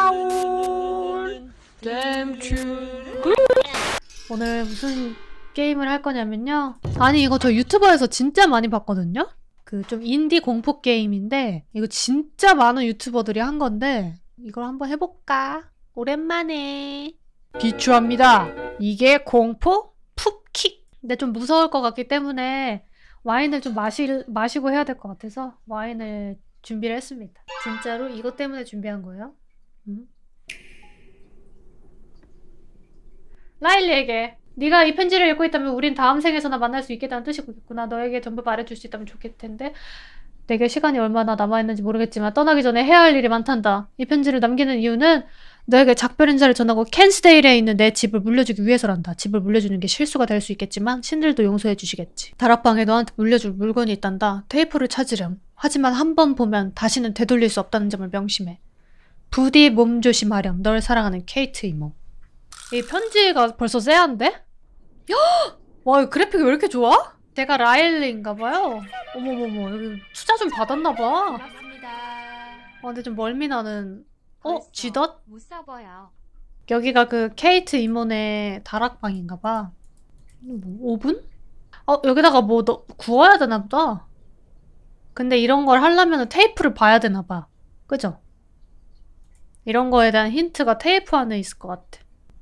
나온 오늘 무슨 게임을 할 거냐면요. 아니 이거 저 유튜버에서 진짜 많이 봤거든요. 그 좀 인디 공포 게임인데 이거 진짜 많은 유튜버들이 한 건데 이걸 한번 해볼까? 오랜만에 비추합니다. 이게 공포 푹킥. 근데 좀 무서울 것 같기 때문에 와인을 좀 마시고 해야 될 것 같아서 와인을 준비를 했습니다. 진짜로 이것 때문에 준비한 거예요. 라일리에게 네가 이 편지를 읽고 있다면 우린 다음 생에서나 만날 수 있겠다는 뜻이겠구나. 너에게 전부 말해줄 수 있다면 좋겠을 텐데 내게 시간이 얼마나 남아있는지 모르겠지만 떠나기 전에 해야 할 일이 많단다. 이 편지를 남기는 이유는 너에게 작별 인사를 전하고 캔스데일에 있는 내 집을 물려주기 위해서란다. 집을 물려주는 게 실수가 될 수 있겠지만 신들도 용서해 주시겠지. 다락방에 너한테 물려줄 물건이 있단다. 테이프를 찾으렴. 하지만 한 번 보면 다시는 되돌릴 수 없다는 점을 명심해. 부디 몸조심하렴. 널 사랑하는 케이트 이모. 이 편지가 벌써 쎄한데? 와, 이 그래픽이 왜 이렇게 좋아? 제가 라일리인가봐요. 어머머머, 여기 투자 좀 받았나봐. 근데 좀 멀미나는. 쥐덧? 무서워요. 여기가 그 케이트 이모네 다락방인가봐. 뭐, 오븐? 여기다가 뭐 구워야 되나보다. 근데 이런 걸 하려면 테이프를 봐야 되나봐. 그죠? 이런 거에 대한 힌트가 테이프 안에 있을 것 같아.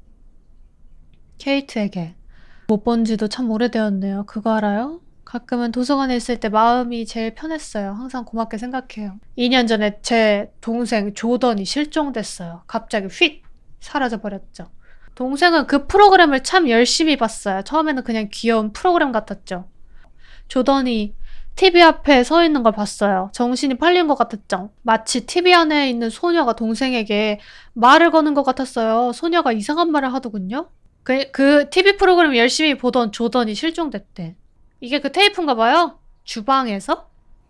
케이트에게. 못 본 지도 참 오래되었네요. 그거 알아요? 가끔은 도서관에 있을 때 마음이 제일 편했어요. 항상 고맙게 생각해요. 2년 전에 제 동생 조던이 실종됐어요. 갑자기 휙 사라져버렸죠. 동생은 그 프로그램을 참 열심히 봤어요. 처음에는 그냥 귀여운 프로그램 같았죠. 조던이 TV 앞에 서 있는 걸 봤어요. 정신이 팔린 것 같았죠. 마치 TV 안에 있는 소녀가 동생에게 말을 거는 것 같았어요. 소녀가 이상한 말을 하더군요. 그 TV 프로그램 열심히 보던 조던이 실종됐대. 이게 그 테이프인가 봐요? 주방에서?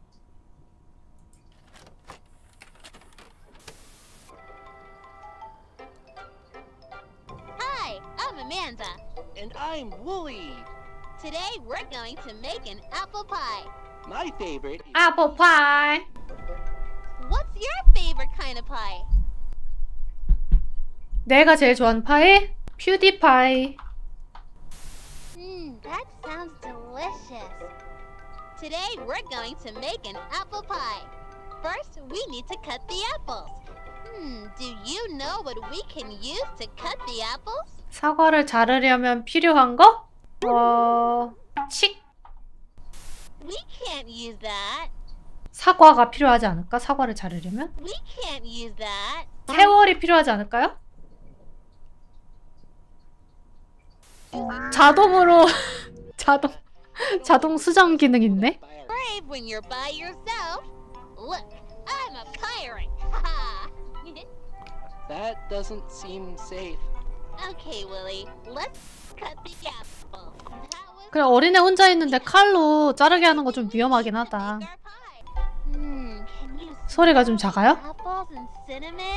Hi, I'm Amanda. And I'm Wooly. Today we're going to make an apple pie. My favorite is apple pie. What's your favorite kind of pie? 내가 제일 좋아하는 파이? 퓨디파이. That sounds delicious. Today we're going to make an apple pie. First, we need to cut the apples. Do you know what we can use to cut the apples? 사과를 자르려면 필요한 거? 칙. We can't use that. 사과가 필요하지 않을까? 사과를 자르려면? We can't use that. 세월이 필요하지 않을까요? 자동으로 자동 수정 기능 있네. Brave when you're by yourself. Look, I'm a pirate. that doesn't seem safe. Okay, Willie, let's cut the apple. 그래, 어린애 혼자 있는데 칼로 자르게 하는 거 좀 위험하긴 하다. 소리가 좀 작아요? Apples and cinnamon.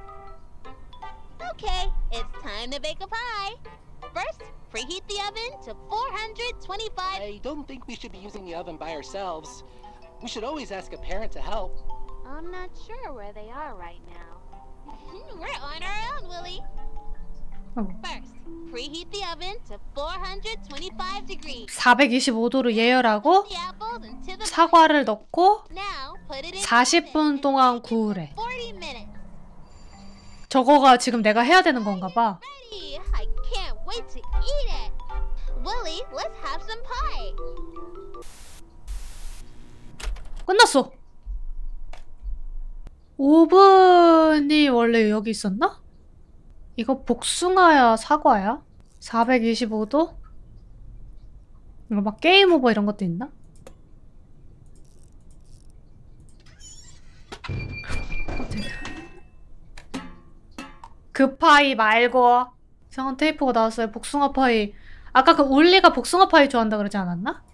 Okay, it's time to bake a pie. First, preheat the oven to 425. I don't think we should be using the oven by ourselves. We should always ask a parent to help. I'm not sure where they are right now. We're on our own, Willie. First, preheat the oven to 425 degrees. 425도로 예열하고 The apples into the 사과를 넣고 Now, put it in 40분 동안 구우래. 40 minutes. 저거가 지금 내가 해야 되는 건가 봐. Ready. I can't wait to eat it. Willie, let's have some pie. 끝났어. 오븐이 원래 여기 있었나? 이거 복숭아야 사과야? 425도? 이거 막 게임 오버 이런 것도 있나? 그 파이 말고 이상한 테이프가 나왔어요. 복숭아 파이. 아까 그 울리가 복숭아 파이 좋아한다 그러지 않았나?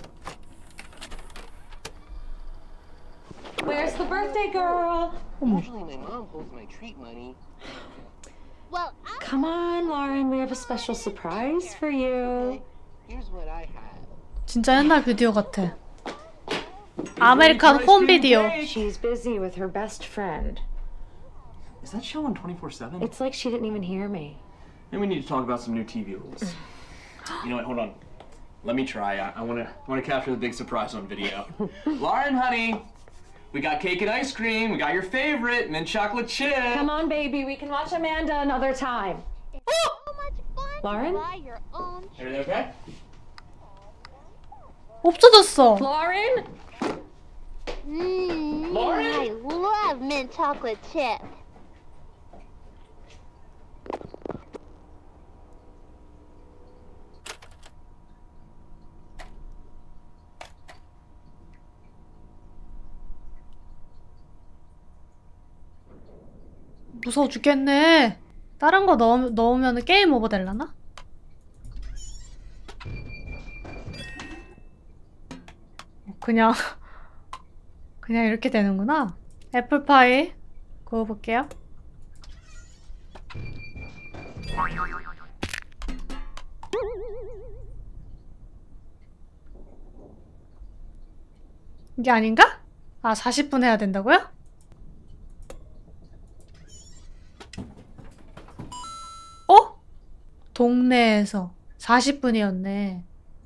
Where's the birthday girl? Usually my mom holds my treat money. Well, Come on, Lauren. We have a special surprise for you. Here's what I have. 진짜 옛날 비디오 같아. 아메리칸 홈 비디오. She's busy with her best friend. Is that show on 24/7? It's like she didn't even hear me. Then we need to talk about some new TV rules. You know what? Hold on. Let me try. I want to capture the big surprise on video. Lauren, honey, we got cake and ice cream. We got your favorite, mint chocolate chip. Come on, baby. We can watch Amanda another time. It's so much fun Lauren? to buy your own. Everything okay? 없어졌어. Lauren? Lauren? I love mint chocolate chip. 무서워 죽겠네. 다른 거 넣으면 게임 오버 될라나? 그냥 그냥 이렇게 되는구나. 애플파이 구워볼게요. 이게 아닌가? 아, 40분 해야 된다고요? 어? 동네에서 40분이었네.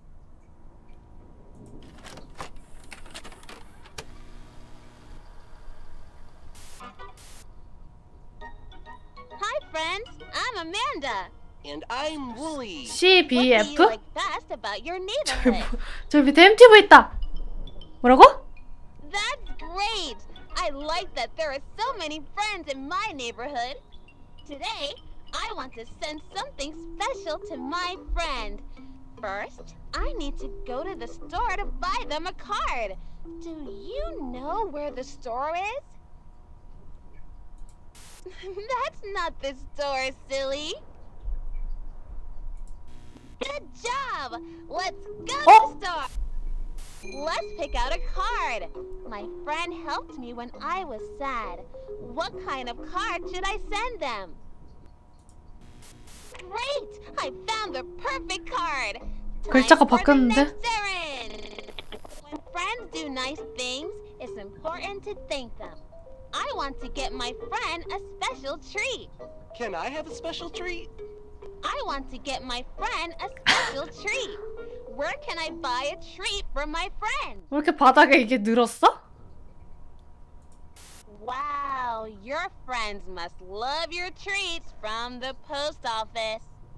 Hi, friends. I'm Amanda. And I'm Wooly. What do you CBF? like best about your neighborhood? 저 밑에 MTV 있다. 뭐라고? That's great. I like that there are so many friends in my neighborhood. Today, I want to send something special to my friend. First, I need to go to the store to buy them a card. Do you know where the store is? That's not the store, silly. Good job! Let's go to the store! Let's pick out a card. My friend helped me when I was sad. What kind of card should I send them? Great! I found the perfect card! 글자가 Time for the 바뀌었는데? next errand. When friends do nice things, it's important to thank them. I want to get my friend a special treat. Can I have a special treat? I want to get my friend a special treat. Where can I buy a treat for my friend? 왜 이렇게 바닥에 이게 늘었어? Wow, your friends must love your treats from the post office.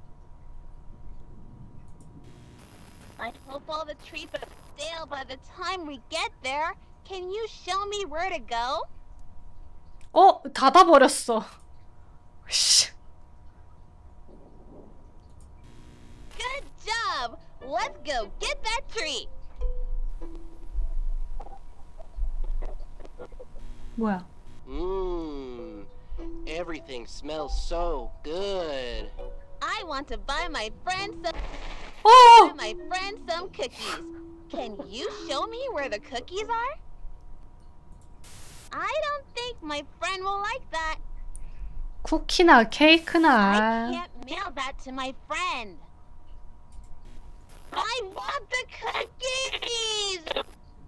I hope all the treats are stale by the time we get there. Can you show me where to go? 어? 닫아버렸어. 씨. Good job! Let's go get that treat! 뭐야? Everything smells so good. I want to buy my friend some cookies. Can you show me where the cookies are? I don't think my friend will like that. 쿠키나 I 케이크나. can't mail that to my friend. I want the cookies!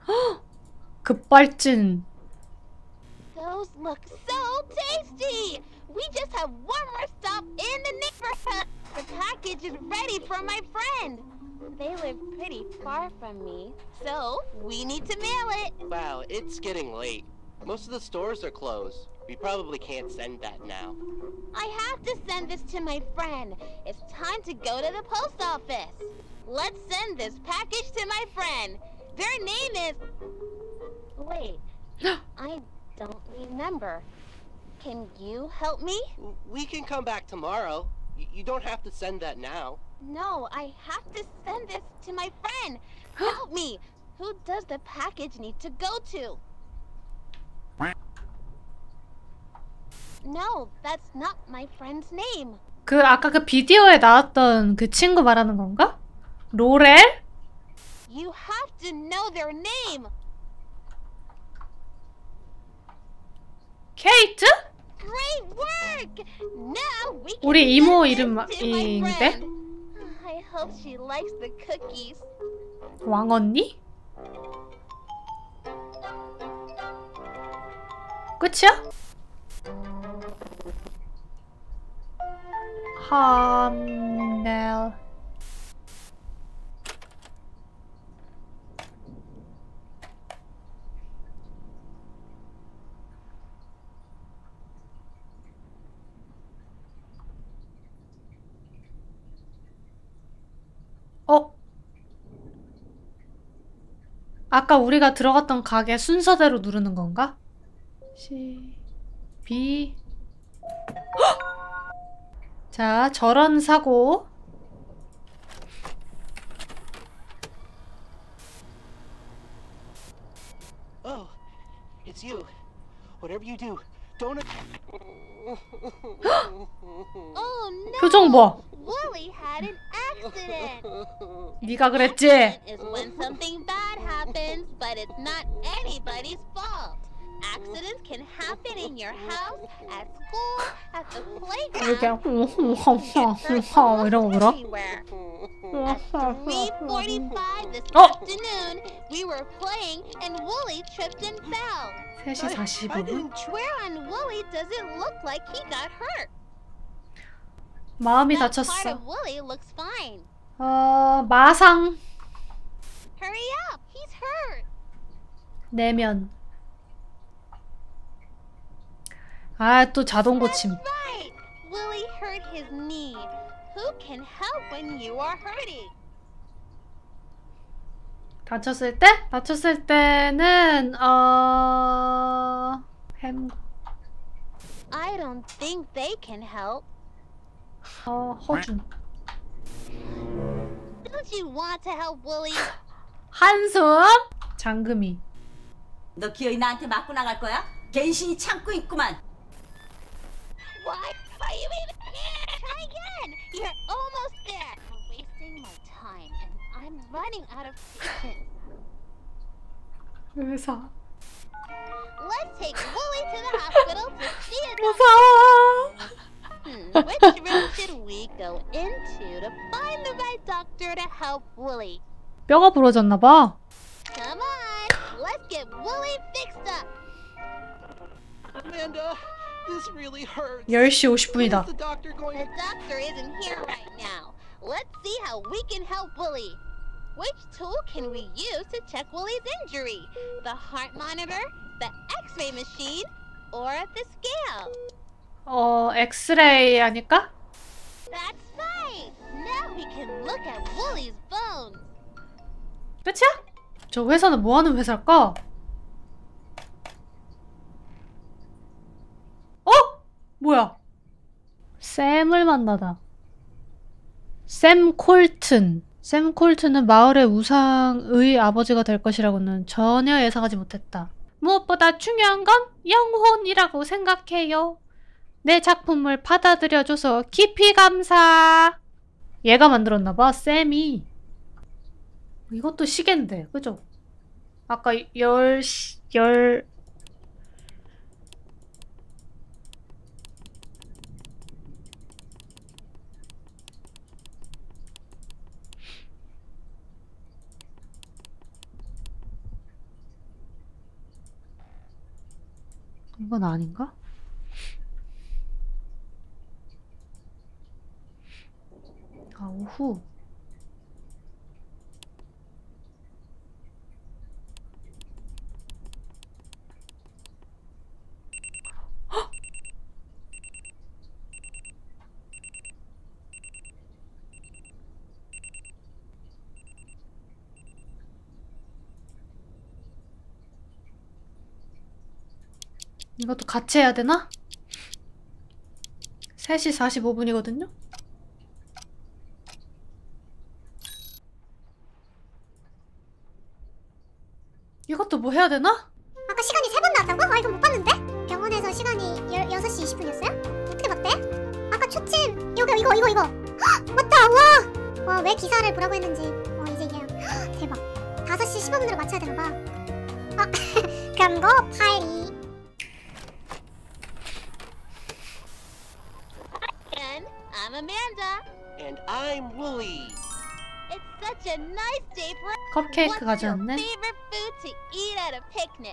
급발진. Those look so tasty! We just have one more stop in the neighborhood. The package is ready for my friend. They live pretty far from me, so we need to mail it. Wow, it's getting late. Most of the stores are closed. We probably can't send that now. I have to send this to my friend. It's time to go to the post office. Let's send this package to my friend. Their name is... Wait, I don't remember. Can you help me? We can come back tomorrow. You don't have to send that now. No, I have to send this to my friend. Help me. Who does the package need to go to? No, that's not my friend's name. 그 아까 그 비디오에 나왔던 그 친구 말하는 건가? 로렐? You have to know their name. 케이트? Great work! Now we can 우리 이모 send this to my 이름인데? friend. I hope she likes the cookies. 왕언니? 끝이야? 함멜. 아까 우리가 들어갔던 가게 순서대로 누르는 건가? C, B. 헉! 자, 저런 사고. Oh, it's you. Whatever you do, don't. Oh no! 표정 봐. Wooly had an accident. 네가 그랬지? Is when something bad happens, but it's not anybody's fault. Accidents can happen in your house, at school, at the 이렇게 playground, 이런 거 물어? everywhere. At 3:45 this Oh! afternoon, we were playing and Wooly tripped and fell. 3시 I 45분? didn't. Where on Wooly does it look like he got hurt? 마음이 That part 다쳤어. of Wooly looks fine. 마상. Hurry up, he's hurt. 내면. 아, 또 자동 고침. Right. Wooly hurt his knee. Who can help when you are hurting? 다쳤을 때? 다쳤을 때는 햄 I don't think they can help. 허준. Don't you want to help Wooly? 한숨. 장금이. 너 기어이 나한테 맞고 나갈 거야? 갱신이 참고 있구만. Why are you even here? Try again. You're almost there. I'm wasting my time, and I'm running out of patience. 의사. Let's take Wooly to the hospital to see a doctor. 무서워. Which room should we go into to find the right doctor to help Wooly? 뼈가 부러졌나 봐. Come on, let's get Wooly fixed up. Amanda, this really hurts. 10시 When's 50분이다. the doctor going The to... doctor isn't here right now. Let's see how we can help Wooly. Which tool can we use to check Wooly's injury? The heart monitor, the x-ray machine, or the scale? 엑스레이 아닐까? That's right! Now we can look at Wooly's bones. 끝이야? 저 회사는 뭐 하는 회사일까? 뭐야? 샘을 만나다. 샘 콜튼. 샘 콜튼은 마을의 우상의 아버지가 될 것이라고는 전혀 예상하지 못했다. 무엇보다 중요한 건 영혼이라고 생각해요. 내 작품을 받아들여줘서 깊이 감사. 얘가 만들었나봐, 샘이. 이것도 시계인데, 그죠? 아까 10 이건 아닌가? 오후. 헉! 이것도 같이 해야 되나? 3시 45분이거든요? 이것도 뭐 해야 되나? 아까 시간이 3번 나왔다고? 아 이거 못 봤는데? 병원에서 시간이 6시 20분이었어요? 어떻게 봤대? 아까 초침 이거 헉! 맞다! 와 왜 기사를 보라고 했는지 이제 이해요. 헉, 대박 5시 15분으로 맞춰야 되나봐. 그럼 거 파리. And I'm Amanda. And I'm Wooly. It's such a nice day for 컵케이크 What's your 가져왔네. favorite food to eat at a picnic?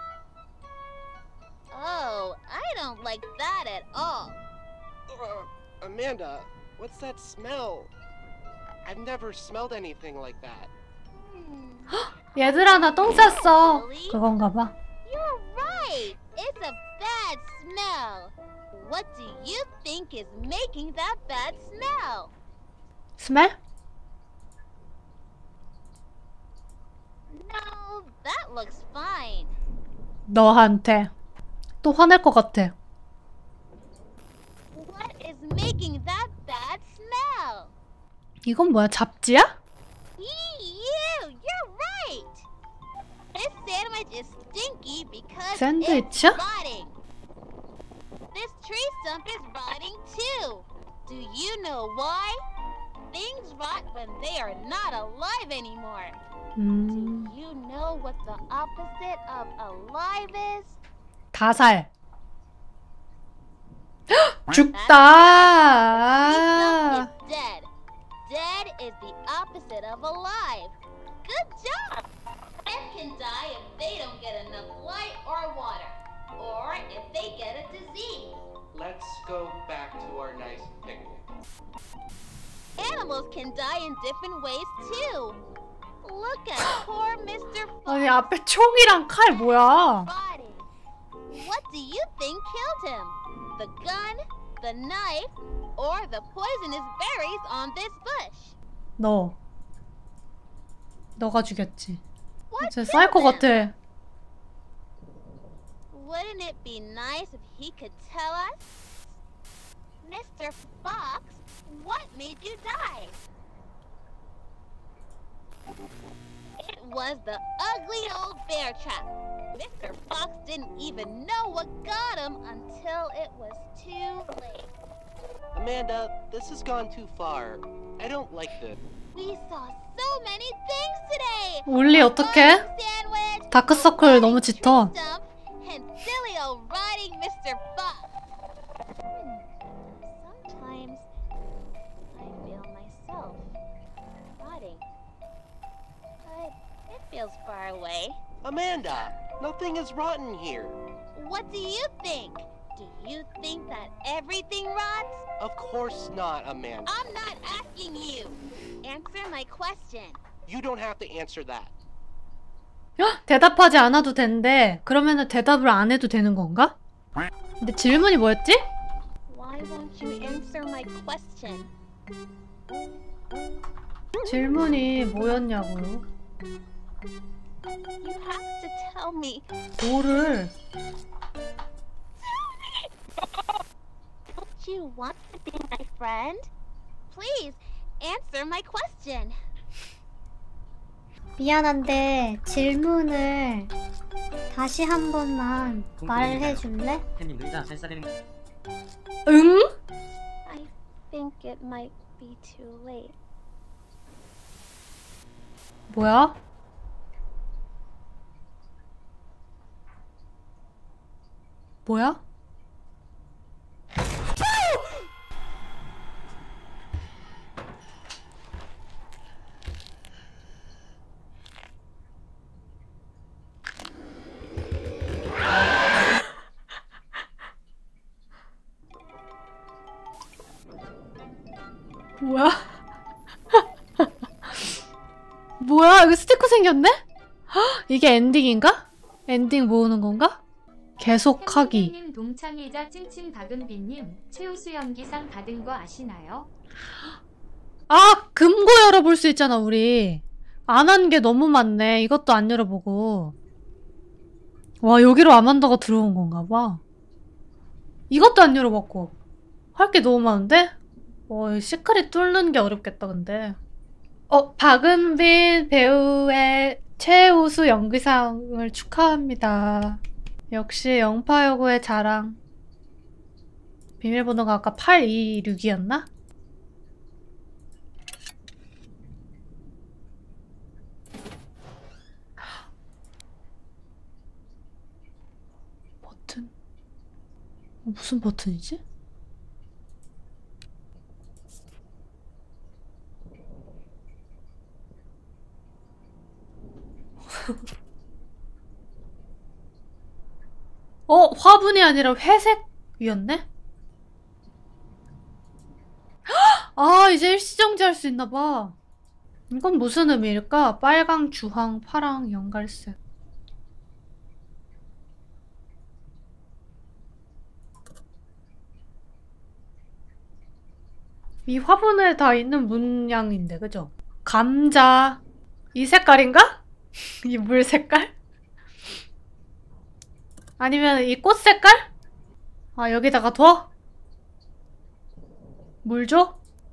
Oh, I don't like that at all. Amanda, what's that smell? I've never smelled anything like that. 얘들아 나 똥 쌌어. 그건가 봐. You're right. It's a bad smell. What do you think is making that bad smell? 스멜? No, that looks fine. 너한테 또 화낼 것 같아. What is making that bad smell? 이건 뭐야? 잡지야? You're right. This sandwich is stinky because 샌드위치야? it's rotting. This tree stump is rotting too. Do you know why? Things rot when they are not alive anymore. Do you know what the opposite of alive is? 다살. Tree 죽다. stump is dead. Dead is the opposite of alive. Good job! Plants can die if they don't get enough light or water, or if they get a disease. Let's go back to our nice picnic. Animals can die in different ways too. Look at poor Mr. Fox 아니 앞에 총이랑 칼 뭐야? rotting. What do you think killed him? The gun, the knife, or the poisonous berries on this bush? 너가 죽였지. What 진짜 killed 사이코 him? 같아. Wouldn't it be nice if he could tell us? Mr. Fox, what made you die? It was the ugly old bear trap. Mr. Fox didn't even know what got him until it was too late. Amanda, this has gone too far. I don't like this. We saw so many things today. 올리 어떡해? Sandwich, 다크서클 너무 짙어. stump, and silly old riding Mr. Fox. Sometimes I feel myself rotting, but it feels far away. Amanda, nothing is rotten here. What do you think? Do you think that everything rots? Of course not, Amanda. I'm not asking you. Answer my question. You don't have to answer that. 헉, 대답하지 않아도 된대. 그러면은 대답을 안 해도 되는 건가? 근데 질문이 뭐였지? Why won't you answer my question? 질문이 뭐였냐고요? You have to tell me. 뭐를? Don't you want to be my friend? Please answer my question. 미안한데 질문을 다시 한 번만 말해 줄래? 팬님 의자 잘 싸리는 응? I think it might be too late. 뭐야? 뭐야? 뭐야? 뭐야? 여기 스티커 생겼네? 헉, 이게 엔딩인가? 엔딩 모으는 건가? 계속하기. 님 동창이자 찡찡 박은비님 최우수 연기상 받은 거 아시나요? 아! 금고 열어볼 수 있잖아 우리. 안 한 게 너무 많네. 이것도 안 열어보고. 와 여기로 아만다가 들어온 건가 봐. 이것도 안 열어봤고. 할 게 너무 많은데? 와 시크릿 뚫는 게 어렵겠다 근데. 박은빈 배우의 최우수 연기상을 축하합니다. 역시 영파여고의 자랑. 비밀번호가 아까 826이었나? 버튼? 무슨 버튼이지? 화분이 아니라 회색이었네? 아, 이제 일시정지 할 수 있나봐. 이건 무슨 의미일까? 빨강, 주황, 파랑, 연갈색. 이 화분에 다 있는 문양인데, 그죠? 감자. 이 색깔인가? 이 물 색깔? 아니면 이 꽃 색깔? 아, 여기다가 둬? 물 줘?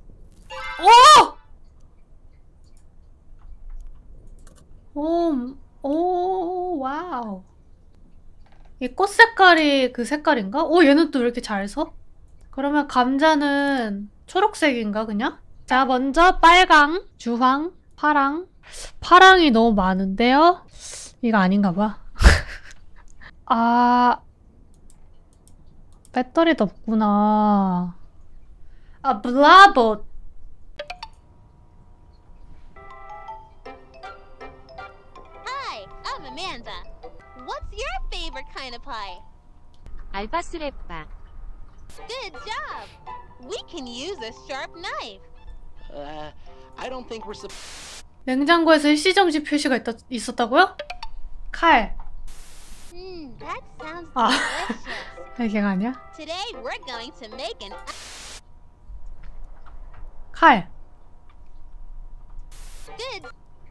오, 와우. 이 꽃 색깔이 그 색깔인가? 얘는 또 왜 이렇게 잘 서? 그러면 감자는 초록색인가, 그냥? 자, 먼저 빨강, 주황, 파랑. 파랑이 너무 많은데요? 이거 아닌가 봐. 아, 배터리도 없구나. 아, 블라봇. Hi, I'm Amanda. What's your favorite kind of pie? 알바스레빠. Good job! We can use a sharp knife. I don't think we're 냉장고에서 일시정지 표시가 있었다고요? 칼. That sounds 아. delicious. 이게 아니야? Today we're going to make an 칼. good.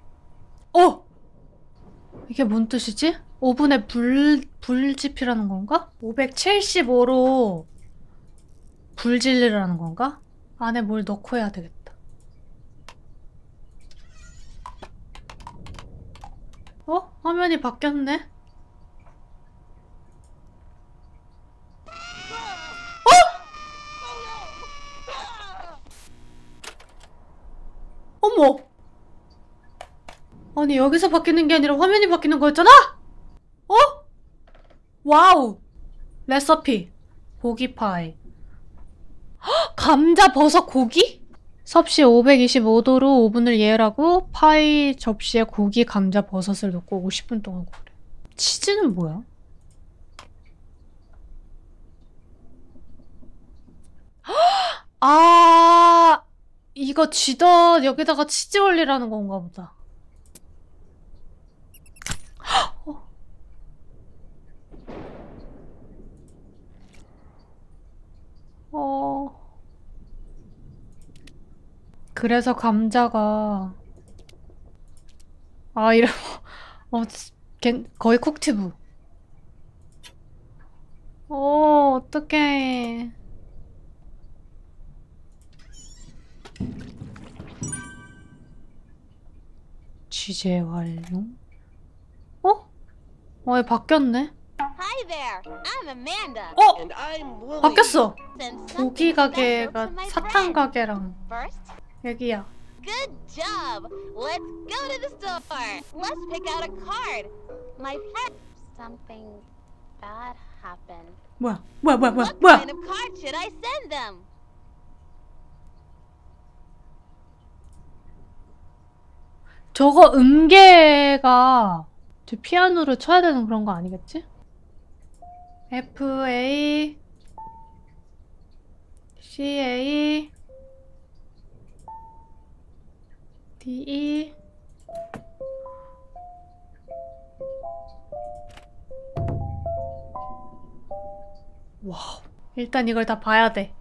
이게 뭔 뜻이지? 오븐에 불지피라는 건가? 575로 불 질리라는 건가? 안에 뭘 넣고 해야 되겠다. 화면이 바뀌었네? 어머! 아니, 여기서 바뀌는 게 아니라 화면이 바뀌는 거였잖아? 와우! 레시피. 고기 파이. 헉! 감자, 버섯, 고기? 섭씨 525도로 오븐을 예열하고 파이 접시에 고기, 감자, 버섯을 넣고 50분 동안 구우래. 치즈는 뭐야? 아, 이거 쥐덧 여기다가 치즈 올리라는 건가 보다. 그래서 감자가 이런 거의 쿡티브. 어떡해. 취재 완료. 얘 바뀌었네. Hi there, I'm Amanda. And I'm William. 바뀌었어. Send 고기 something special 가게가 to my 사탕 friend. 가게랑 First, 여기야. good job. Let's go to the store. Let's pick out a card. My friend, something bad happened. 뭐야? What kind of card should I send them? 저거 음계가 저 피아노를 쳐야 되는 그런 거 아니겠지? F, A, C, A, D, E. 와우. 일단 이걸 다 봐야 돼.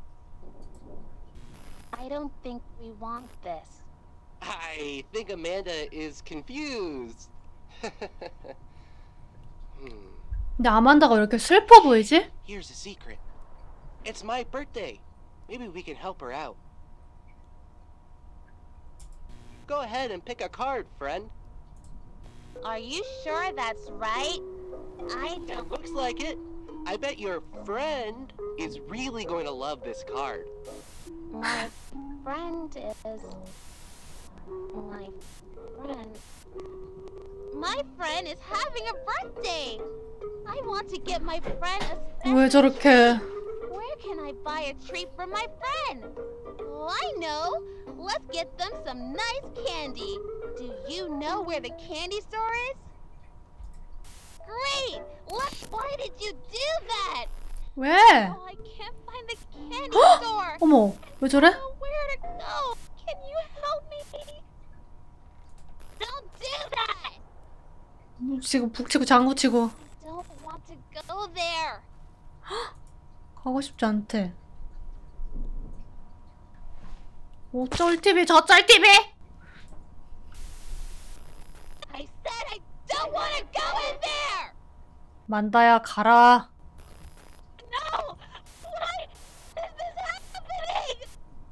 I don't think we want this. I think Amanda is confused. 근데 아만다가 왜 이렇게 슬퍼 보이지? Here's a secret. It's my birthday. Maybe we can help her out. Go ahead and pick a card, friend. Are you sure that's right? I It don't. looks like it. I bet your friend is really going to love this card. My friend is. My friend. My friend is having a birthday. I want to get my friend a 왜 special. 저렇게 Where can I buy a treat for my friend? Oh, I know. Let's get them some nice candy. Do you know where the candy store is? Great! Why did you do that? 왜? Oh, I can't find the candy store. 어머, 왜 저래? Oh, where to go? 지금 북치고 장구치고. Don't want to go there. 가고 싶지 않대. 오, 쩔TV, 저 쩔TV! I said I don't want to go in there. 만다야, 가라. No. Why is this happening?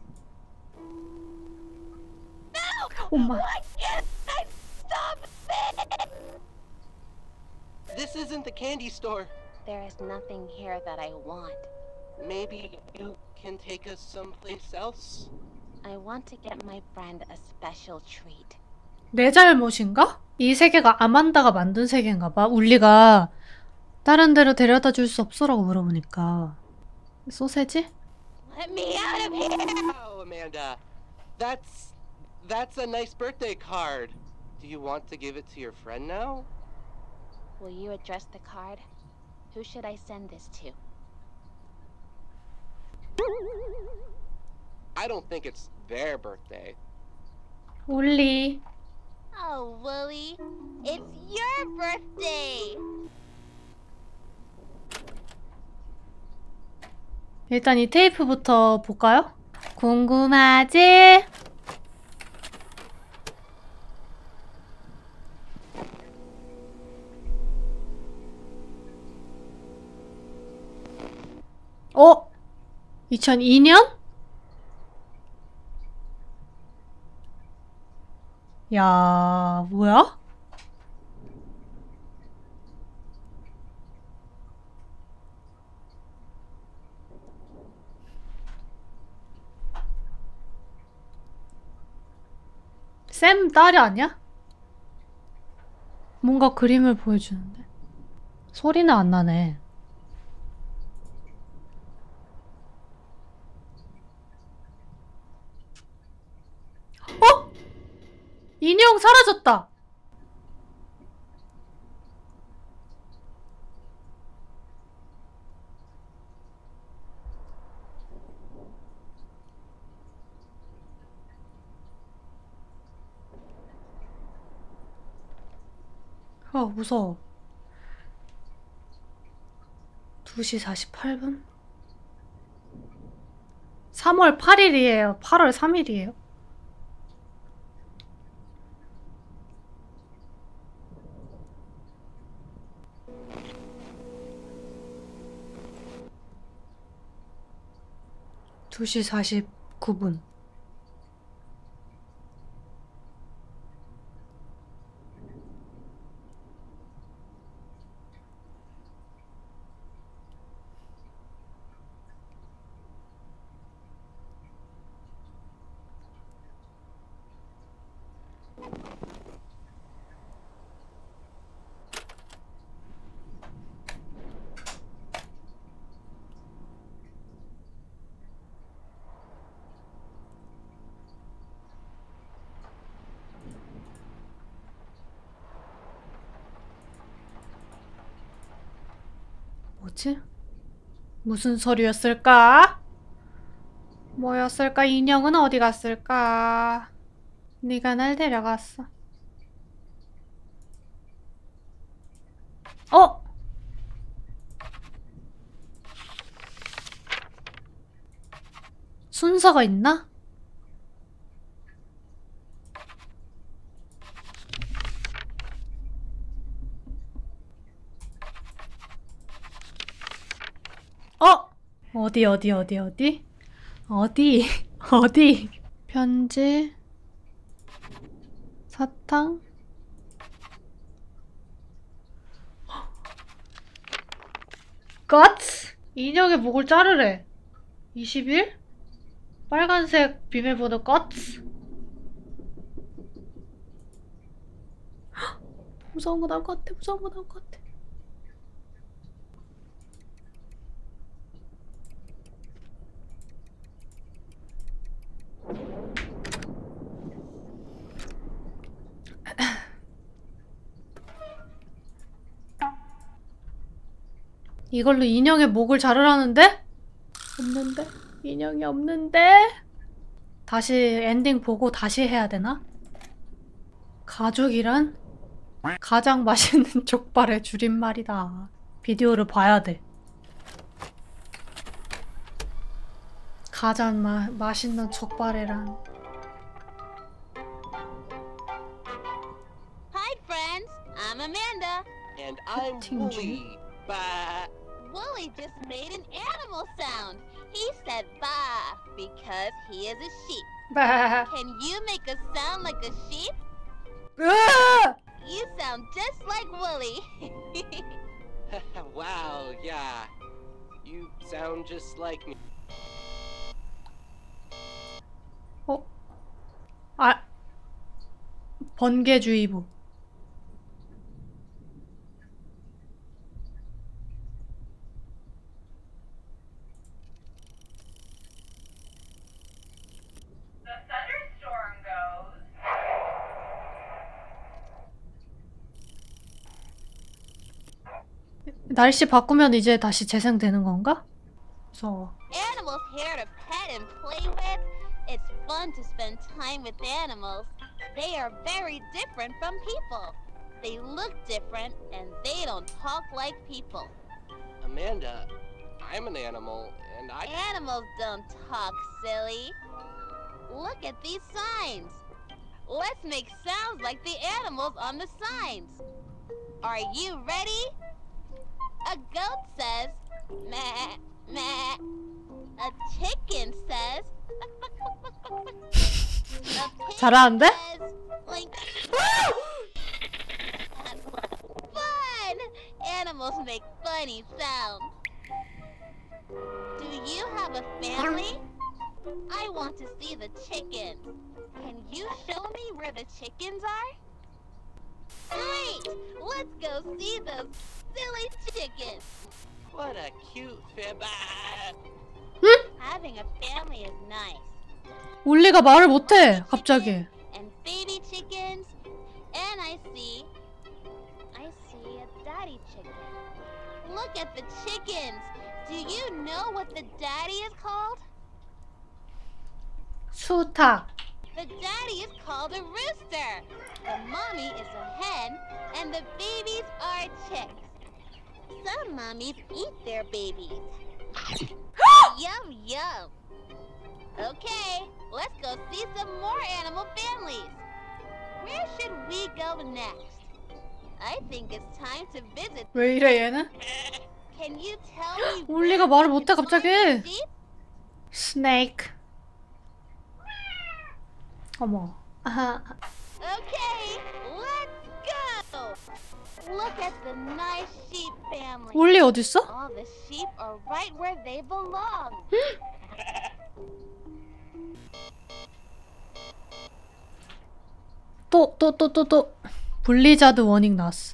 No. 엄마. Why can't I stop it? This isn't the candy store. There is nothing here that I want. Maybe you can take us someplace else? I want to get my friend a special treat. 내 잘못인가? 이 세계가 아만다가 만든 세계인가 봐. 울리가 다른 데로 데려다 줄 수 없어라고 물어보니까. 소세지? Let me out of here. Oh, Amanda. That's a nice birthday card. Do you want to give it to your friend now? Will you address the card? Who should I send this to? I don't think it's their birthday. 울리. Oh, Wooly, it's your birthday. 일단 이 테이프부터 볼까요? 궁금하지? 어? 2002년? 야, 뭐야? 샘 딸이 아니야? 뭔가 그림을 보여주는데 소리는 안 나네. 어? 인형 사라졌다. 아, 무서워. 2시 48분? 3월 8일이에요. 8월 3일이에요. 두 시 49분. 뭐지? 무슨 소리였을까? 뭐였을까? 인형은 어디 갔을까? 네가 날 데려갔어. 어? 순서가 있나? 어? 어디? 어디? 편지? 사탕? 갓! 인형의 목을 자르래. 20일? 빨간색 비밀번호 갓! 무서운 거 나올 것 같아. 이걸로 인형의 목을 자르라는데? 없는데? 인형이 없는데? 다시 엔딩 보고 다시 해야 되나? 가족이란? 가장 맛있는 족발의 줄임말이다. 비디오를 봐야 돼. 가장 맛있는 족발이란. Hi, friends. I'm Amanda. And I'm Tingy. Wooly. Bah. Wooly just made an animal sound. He said "ba" because he is a sheep. Can you make a sound like a sheep? You sound just like Wooly. Wow, yeah. You sound just like me. 어? 아, 번개주의보. 날씨 바꾸면 이제 다시 재생되는 건가? 무서워. Animals here to pet and play with. It's fun to spend time with animals. They are very different from people. They look different and they don't talk like people. Amanda, I'm an animal, and I... Animals don't talk, silly. Look at these signs. Let's make sounds like the animals on the signs. Are you ready? A goat says, meh, meh. A chicken says, a pig 잘하는데? says, blink. Fun! Animals make funny sounds. Do you have a family? I want to see the chickens. Can you show me where the chickens are? Great! Let's go see those silly chickens. What a cute bah. Having a family is nice. 울리가 말을 못해 갑자기. And baby chickens. And I see a daddy chicken. Look at the chickens. Do you know what the daddy is called? 수탉. The daddy is called a rooster. The mommy is a hen, and the babies are chicks. Some mommies eat their babies. Yum, yum. Okay, let's go see some more animal families. Where should we go next? I think it's time to visit. 왜 이래 얘는? Can you tell me? 울리가 말을 못해 갑자기. 스네이크. 어머. 아하. Okay, let's go. Look at the nice sheep family. 울리 어딨어? All the sheep are right where they belong. 또. 블리자드 워닝 나왔어.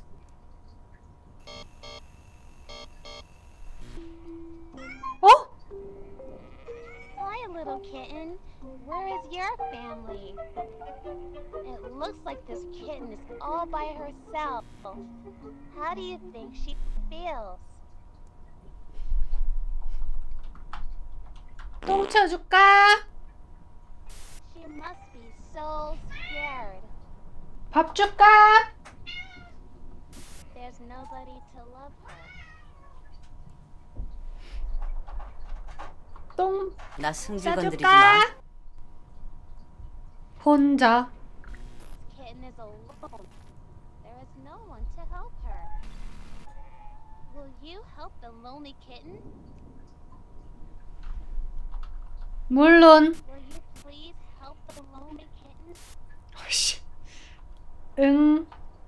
어? Hi, little kitten. Where is your family? It looks like this kitten is all by herself. How do you think she feels? 똥 채워줄까? She must be so scared. 밥 줄까? There's nobody to love her. 똥 나 승질 건드리지 마. 싸줄까? 혼자. Kitten is alone. There is no one to help her. Will you help the lonely kitten? 물론. Will you please help the lonely kitten? 씨. 응.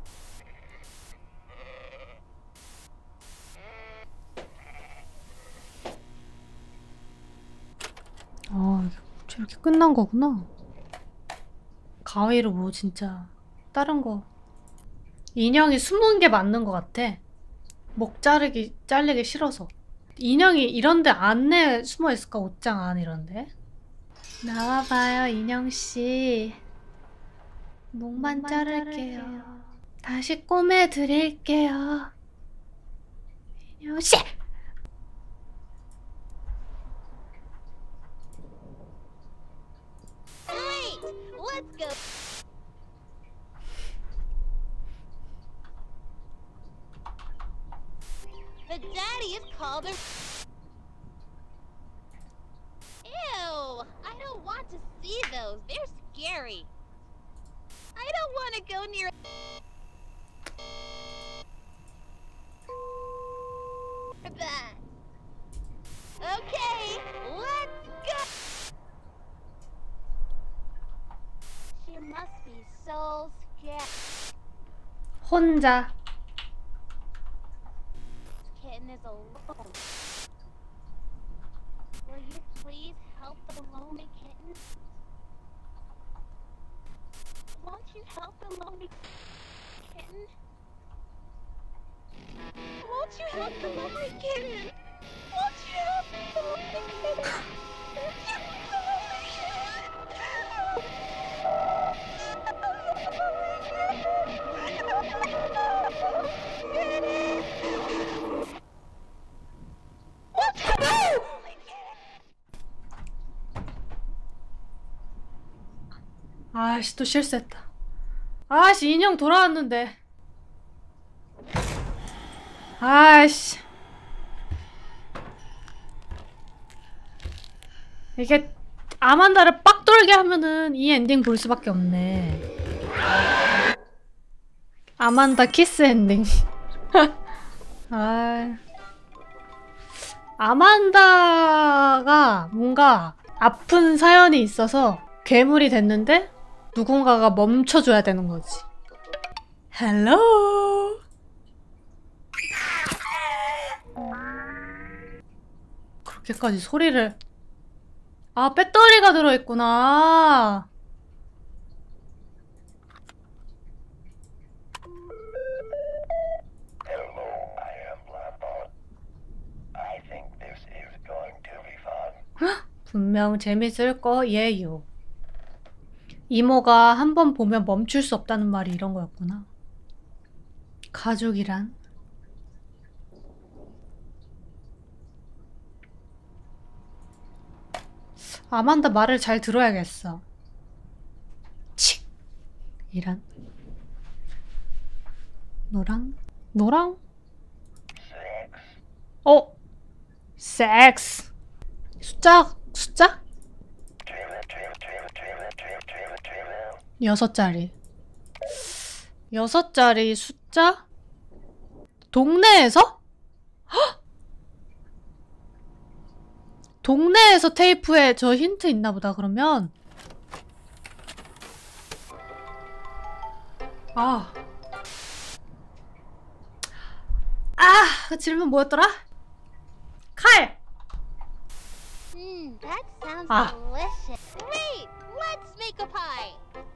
저렇게 끝난 거구나. 가위로 뭐 진짜 다른 거. 인형이 숨은 게 맞는 것 같아. 목 자르기 잘리기 싫어서. 인형이 이런데 안에 숨어 있을까? 옷장 안 이런데. 나와봐요 인형씨. 목만 자를게요. 다시 꼬매드릴게요. 인형씨! Great! Let's go. Please call the... Ew! I don't want to see those. They're scary. I don't want to go near... that. Okay, let's go! She must be so scared. 혼자. Kitten is alone. Will you please help the lonely kitten? Won't you help the lonely kitten? Won't you help the lonely kitten? Won't you help the lonely kitten? Won't you help the lonely 아씨, 또 실수했다. 아씨, 인형 돌아왔는데. 아씨. 이게 아만다를 빡 돌게 하면은 이 엔딩 볼 수밖에 없네. 아만다 키스 엔딩. 아. 아만다가 뭔가 아픈 사연이 있어서 괴물이 됐는데 누군가가 멈춰줘야 되는 거지. 헬로. 그렇게까지 소리를... 아, 배터리가 들어있구나. 분명 재밌을 거예요. 이모가 한 번 보면 멈출 수 없다는 말이 이런 거였구나. 가족이란? 아만다 말을 잘 들어야겠어. 칙! 이란. 노랑? 노랑? 어? 섹스. 숫자? 숫자? 6자리. 6자리 숫자? 동네에서? 헉! 동네에서 테이프에 저 힌트 있나 보다, 그러면. 아. 그 질문 뭐였더라? 칼! That sounds Ah. delicious. Great! Let's make a pie!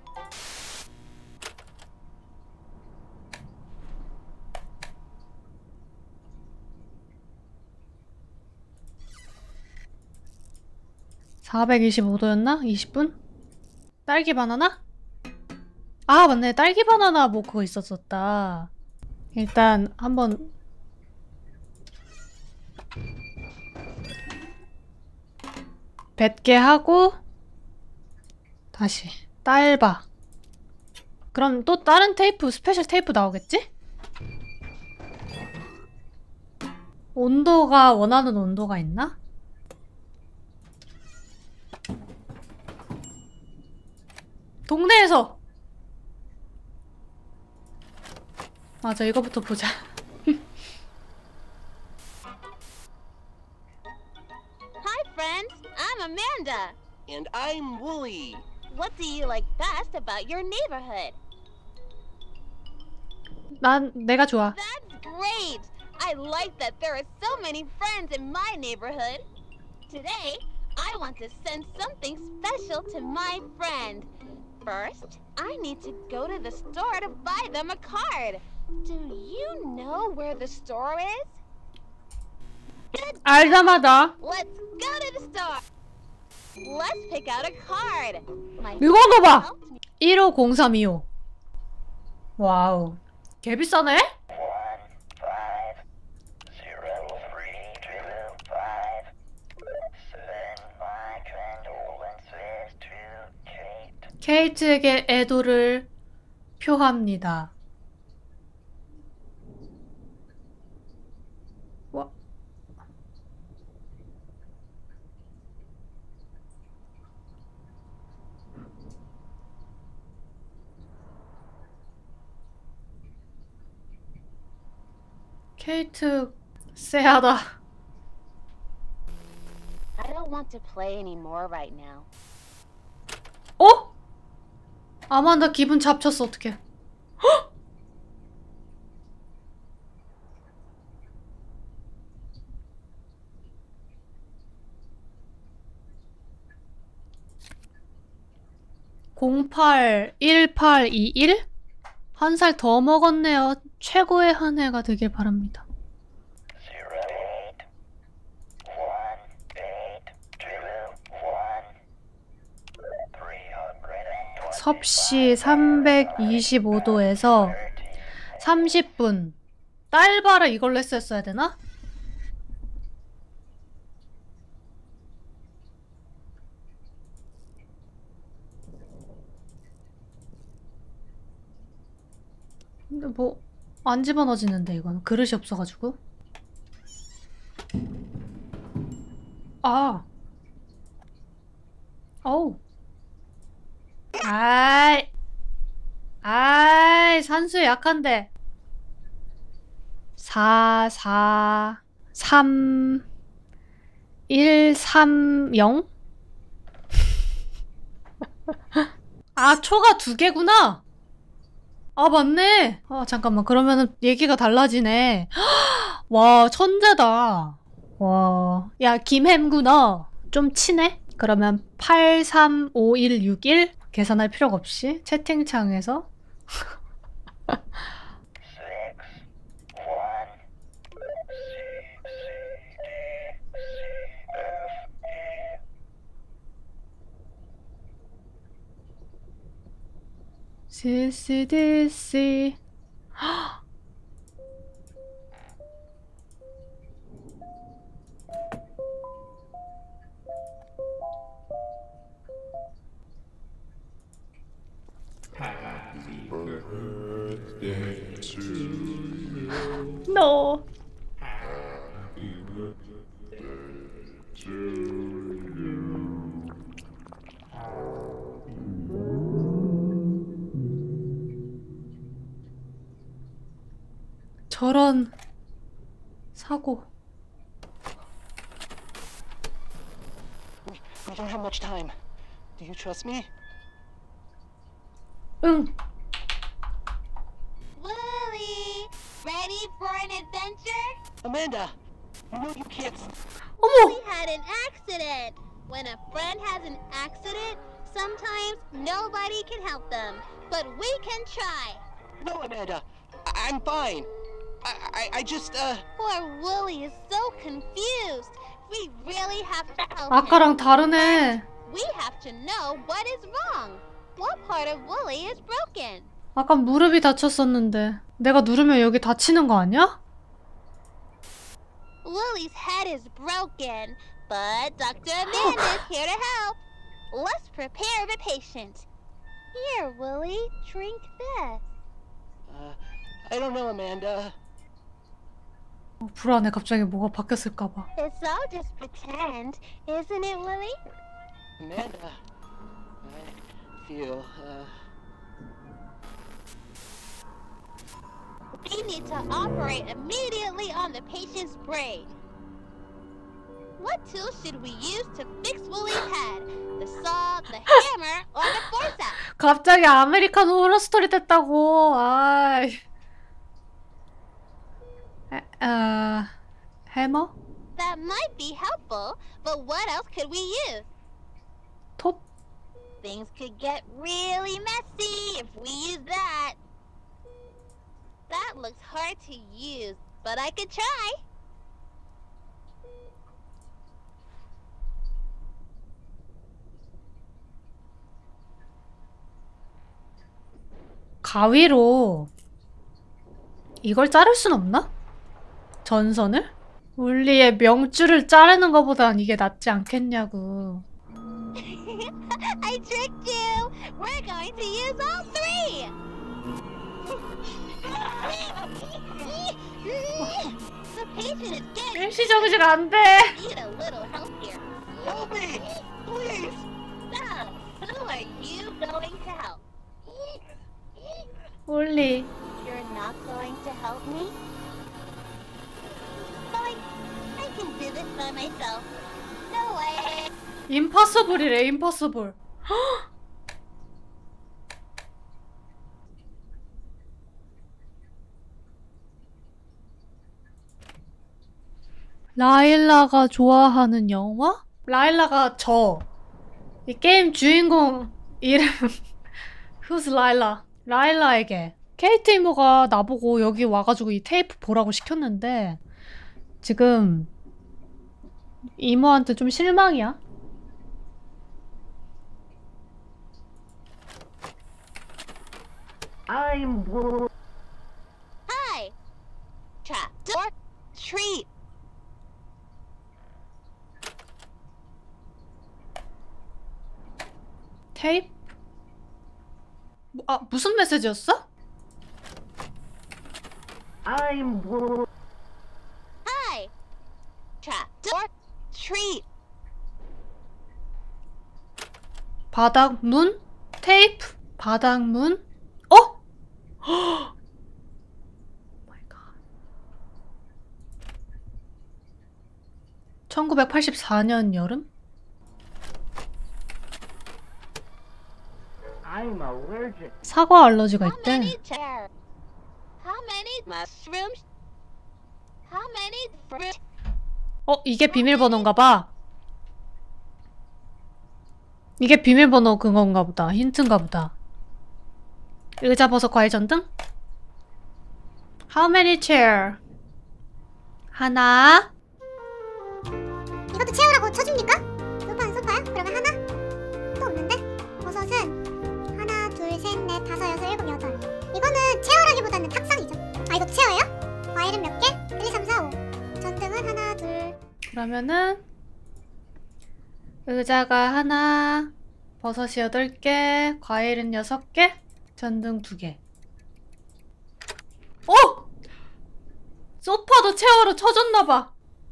(425도였나) 20분? 딸기 바나나? 아, 맞네. 딸기 바나나 뭐 그거 있었었다. 일단 한번 뱉게 하고 다시 딸바. 그럼 또 다른 테이프, 스페셜 테이프 나오겠지? 온도가 원하는 온도가 있나? 동네에서! 맞아, 이거부터 보자. Hi, friends. I'm Amanda. And I'm Wooly. What do you like best about your neighborhood? 내가 좋아. That's great! I like that there are so many friends in my neighborhood. Today, I want to send something special to my friend. First, I need to go to the store to buy them a card. Do you know where the store is? Good. 알자마자 Let's go to the store. Let's pick out a card. My 이거 봐! helped me 150325. 와우. 개 비싸네? 케이트에게 애도를 표합니다. 케이트 쎄하다. I don't want to play anymore right now. 어? 아만다 기분 잡쳤어. 어떡해. 헉! (081821) 한 살 더 먹었네요. 최고의 한 해가 되길 바랍니다. 섭씨 325도에서 30분. 딸바를 이걸로 했었어야 되나? 근데 뭐 안 집어넣어지는데 이거는 그릇이 없어가지고. 아. 어우. 아이. 아이, 산수에 약한데. 4, 4, 3, 1, 3, 0? 아, 초가 2개구나! 아, 맞네! 아, 잠깐만. 그러면은 얘기가 달라지네. 와, 천재다. 와. 야, 김햄구나. 좀 치네? 그러면 835161 계산할 필요가 없이 채팅창에서 CCDC No. 저런 사고. We don't have much time. Do you trust me? 응. Willie, ready for an adventure? Amanda, you know you can't. 어머. We had an accident. When a friend has an accident, sometimes nobody can help them, but we can try. No, Amanda, I'm fine. I just Poor Willie is so confused. We really have to help 아까랑 him. 다르네. We have to know what is wrong. What part of Willie is broken? 아까 무릎이 다쳤었는데 내가 누르면 여기 다치는 거 아니야? Willie's head is broken, but Dr. Amanda is here to help. Let's prepare the patient. Here, Willie, drink this. I don't know, Amanda. 불안해. 갑자기 뭐가 바뀌었을까봐. It's all just pretend, isn't it, Willie? Amanda, I feel We need to operate immediately on the patient's brain. What tool should we use to fix Willie's head? The saw, the hammer, or the forceps? 갑자기 아메리칸 호러 스토리 됐다고. 아이. 해머? That might be helpful, but what else could we use? 톱? Things could get really messy if we use that. That looks hard to use, but I could try. 가위로 이걸 자를 순 없나? 전선을? 울리의 명줄을 자르는 것보단 이게 낫지 않겠냐고. I tricked you! We're going to use all three! The patient is getting 일시정지가 안 돼. need a little help here. help me, please. So, who are you going to help? 울리. You're not going to help me? this by myself. No way. 임파서블이래, 임파서블. 라일라가 좋아하는 영화? 라일라가 이 게임 주인공 이름 Who's 라일라? 라일라에게 케이트 이모가 나보고 여기 와가지고 이 테이프 보라고 시켰는데 지금 이모한테 좀 실망이야. Hi. Trap door treat. 테이프? 무슨 메시지였어? Hi. Trap door treat. 바닥문? 테이프? 바닥문? 어? 마이 갓. 1984년 여름? 사과 알러지가 How 있대. many chairs? How many mushrooms? How many fruit? 이게 비밀번호인가 봐. 이게 비밀번호 그건가 보다. 힌트인가 보다. 의자, 버섯, 과일 전등? How many chair? 하나. 이것도 채우라고 쳐줍니까? 소파야? 그러면 하나? 또 없는데? 버섯은 하나, 둘, 셋, 넷, 다섯, 여섯, 일곱, 여덟. 이거는 채우라기보다는 탁상이죠. 이것도 채워요? 과일은 몇 개? 1, 2, 3, 4, 5. 전등은 하나, 둘. 그러면은 의자가 하나, 버섯이 8개, 과일은 6개, 전등 2개. 소파도 채워로 쳐줬나봐.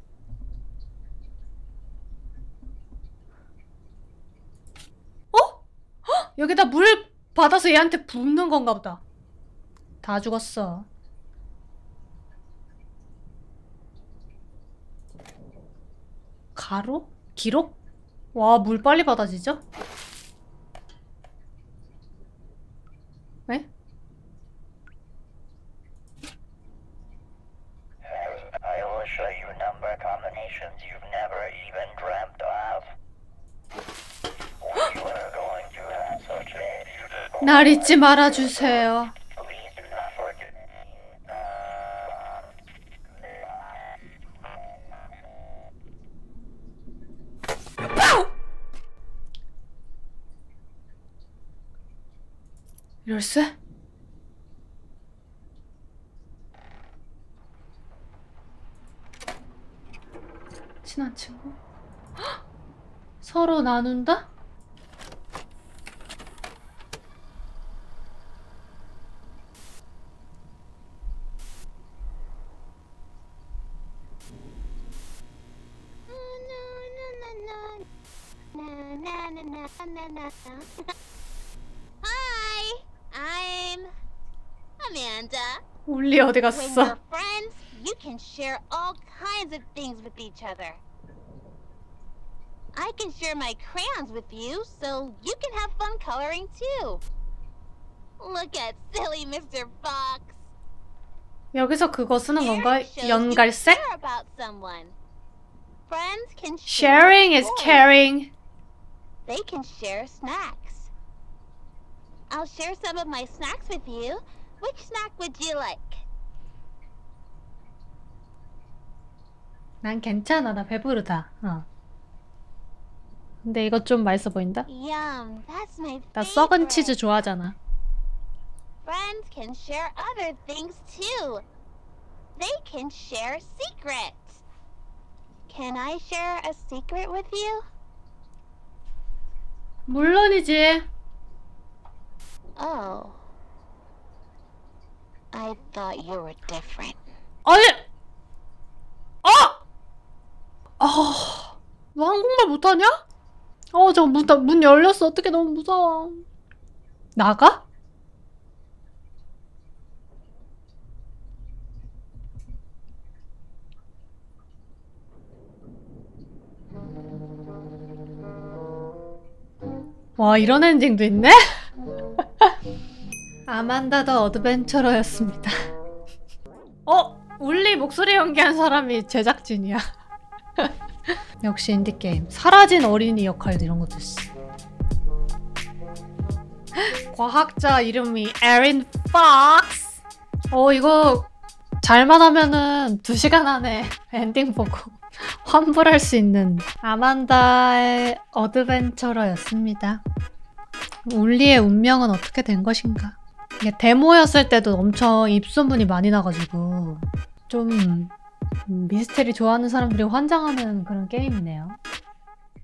여기다 물 받아서 얘한테 붓는 건가 보다. 다 죽었어. 가로? 기록? 와, 물 빨리 받아지죠? 에? I will show you number combinations you've never even dreamt of. You are going to have such a beautiful 날 잊지 말아주세요. Please do not forget. 열쇠? 친한 친구? 헉! 서로 나눈다? Hi, I'm Amanda. 올리 어디 When 갔어? we're friends, you can share all kinds of things with each other. I can share my crayons with you, so you can have fun coloring too. Look at silly Mr. Fox. 여기서 그거 쓰는 건가? Sharing shows you 연갈색? care about someone. Friends can Sharing is toys. caring. They can share snacks. I'll share some of my snacks with you. Which snack would you like? 난 괜찮아. 나 배부르다. 근데 이거 좀 맛있어 보인다? Yum, that's my 나 썩은 favorite. 치즈 좋아하잖아. Friends can share other things too. They can share secrets. Can I share a secret with you? 물론이지. Oh. I thought you were different. 아니! 너 한국말 못하냐? 문 열렸어. 어떡해, 너무 무서워. 나가? 와, 이런 엔딩도 있네? 아만다 더 어드벤처러였습니다. 울리 목소리 연기한 사람이 제작진이야. 역시 인디게임. 사라진 어린이 역할 이런 것도 있어. 과학자 이름이 에린 폭스. 이거 잘만 하면은 2시간 안에 엔딩 보고 환불할 수 있는 아만다의 어드벤처러였습니다. 울리의 운명은 어떻게 된 것인가? 이게 데모였을 때도 엄청 입소문이 많이 나가지고 좀 미스테리 좋아하는 사람들이 환장하는 그런 게임이네요.